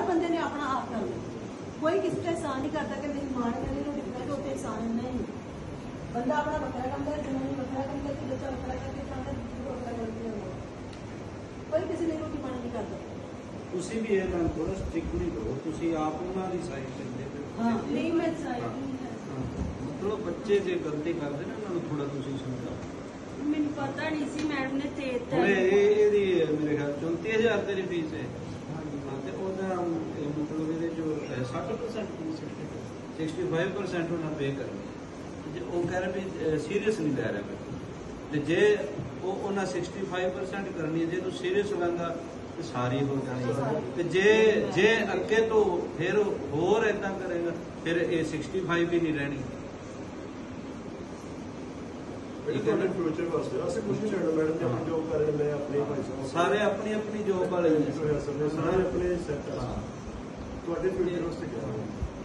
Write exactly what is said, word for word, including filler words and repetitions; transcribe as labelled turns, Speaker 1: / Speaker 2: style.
Speaker 1: बंदे ने अपना आप करना, कोई किसी का एहसान नहीं करता कि मेरी मां ने मेरी रोटी बनाई तो एहसान नहीं। बंदा अपना बकरा करता है, जनानी बकरा करता है, बच्चा बकरा करके कोई किसी ने रोटी पानी नहीं करता।
Speaker 2: ਤੁਸੀਂ ਵੀ ਇਹ ਗੱਲ ਥੋੜਾ ਸਟ੍ਰਿਕਟ ਨਹੀਂ ਕਰੋ, ਤੁਸੀਂ ਆਪ ਉਹਨਾਂ ਦੀ ਸਾਈਡ ਲੈਂਦੇ ਹੋ।
Speaker 1: ਹਾਂ ਨਹੀਂ ਮੈਂ ਸਾਈਡ ਨਹੀਂ ਹੈ,
Speaker 2: ਮਤਲਬ ਬੱਚੇ ਜੇ ਗਲਤੀ ਕਰਦੇ ਨੇ ਉਹਨਾਂ ਨੂੰ ਥੋੜਾ ਤੁਸੀਂ ਸਮਝਾਓ।
Speaker 1: ਮੈਨੂੰ ਪਤਾ ਨਹੀਂ ਸੀ ਮੈਡਮ ਨੇ ਤੇ
Speaker 2: ਹੁਣ ਇਹ ਇਹਦੀ ਮੇਰੇ ਖਿਆਲ ਚੌਂਤੀ ਹਜ਼ਾਰ ਤੇਰੀ ਫੀਸ ਹੈ ਤੇ ਉਹਦਾ ਮਤਲਬ ਇਹਦੇ ਜੋ ਸੱਠ ਪਰਸੈਂਟ ਸਿਕਸਟੀ ਫਾਈਵ ਪਰਸੈਂਟ ਉਹਨਾਂ ਪੇ ਕਰਨੀ। ਜੇ ਉਹ ਕਹਿ ਰਹੇ ਵੀ ਸੀਰੀਅਸ ਨਹੀਂ ਲੈ ਰਹੇ ਤੇ ਜੇ ਉਹ ਉਹਨਾਂ ਸਿਕਸਟੀ ਫਾਈਵ ਪਰਸੈਂਟ ਕਰਨੀ ਹੈ, ਜੇ ਤੂੰ ਸੀਰੀਅਸ ਲੈਂਦਾ ਤੇ ਸਾਰੀ ਹੋ ਜਾਣੀ। ਤੇ ਜੇ ਜੇ ਅੱਗੇ ਤੋਂ ਫਿਰ ਹੋਰ ਏਦਾਂ ਕਰੇਗਾ ਫਿਰ ਇਹ ਸਿਕਸਟੀ ਫਾਈਵ ਵੀ ਨਹੀਂ ਰਹਿਣੀ।
Speaker 3: ਫਿਊਚਰ ਵਾਸਤੇ ਅਸੀਂ ਕੁਝ ਨਹੀਂ ਲੈਣਾ ਮੈਡਮ, ਜੇ ਆਪਣੀ ਜੋਬ ਕਰ ਰਹੇ ਮੈਂ ਆਪਣੀ ਭਾਈ
Speaker 2: ਸਾਰੇ ਆਪਣੀ ਆਪਣੀ ਜੋਬ ਵਾਲੇ
Speaker 3: ਸਾਰੇ ਆਪਣੇ ਸੈਟ ਆ। ਤੁਹਾਡੇ ਫਿਊਚਰ ਵਾਸਤੇ ਕਿਹਾ